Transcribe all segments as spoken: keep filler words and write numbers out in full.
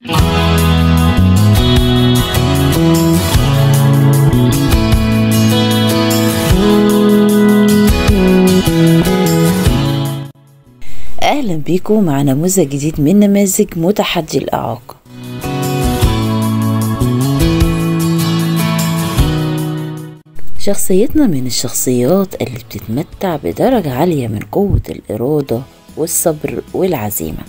أهلا بيكم مع نموذج جديد من نماذج متحدي الإعاقة. شخصيتنا من الشخصيات اللي بتتمتع بدرجة عالية من قوة الإرادة والصبر والعزيمة.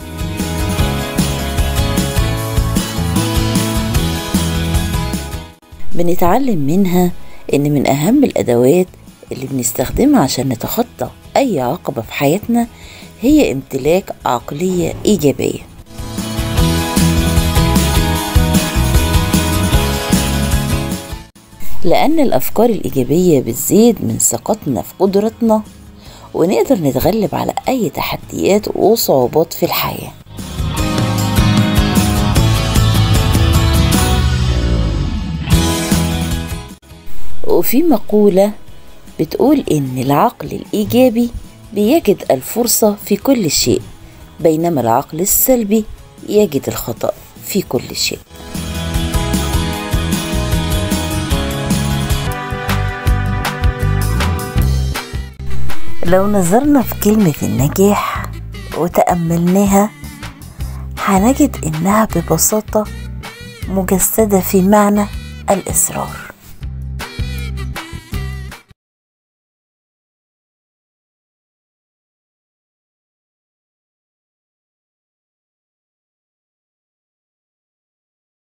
بنتعلم منها إن من أهم الأدوات اللي بنستخدمها عشان نتخطى أي عقبة في حياتنا هي امتلاك عقلية إيجابية. لأن الأفكار الإيجابية بتزيد من ثقتنا في قدرتنا ونقدر نتغلب على أي تحديات وصعوبات في الحياة. وفي مقولة بتقول إن العقل الإيجابي بيجد الفرصة في كل شيء، بينما العقل السلبي يجد الخطأ في كل شيء. لو نظرنا في كلمة النجاح وتأملناها هنجد إنها ببساطة مجسدة في معنى الإصرار.